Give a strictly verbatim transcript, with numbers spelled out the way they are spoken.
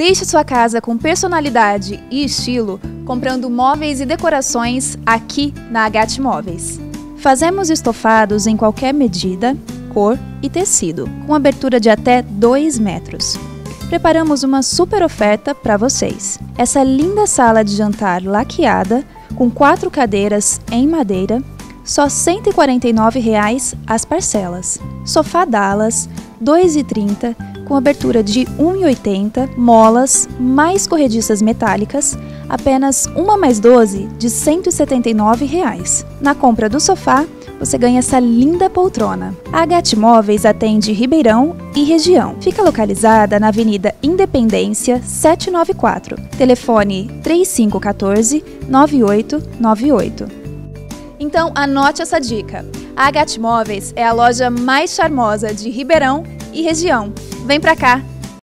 Deixe sua casa com personalidade e estilo comprando móveis e decorações aqui na Agate Móveis. Fazemos estofados em qualquer medida, cor e tecido, com abertura de até dois metros. Preparamos uma super oferta para vocês. Essa linda sala de jantar laqueada, com quatro cadeiras em madeira, só cento e quarenta e nove reais as parcelas. Sofá Dallas, dois e trinta, com abertura de um e oitenta, molas mais corrediças metálicas, apenas uma mais doze de cento e setenta e nove reais. Na compra do sofá, você ganha essa linda poltrona. A Agate Móveis atende Ribeirão e região. Fica localizada na Avenida Independência setecentos e noventa e quatro. Telefone três cinco um quatro, nove oito nove oito. Então anote essa dica. A Agate Móveis é a loja mais charmosa de Ribeirão e região. Vem pra cá!